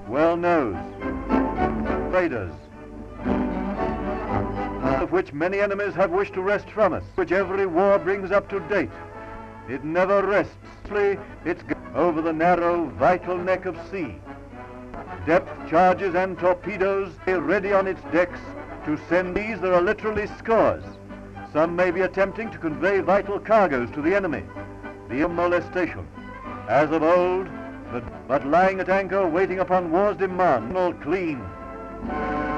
well knows. Raiders, of which many enemies have wished to wrest from us, which every war brings up to date. It never rests. It's over the narrow, vital neck of sea. Depth charges and torpedoes are ready on its decks to send these. There are literally scores. Some may be attempting to convey vital cargoes to the enemy. The molestation, as of old, but lying at anchor waiting upon war's demand, all clean.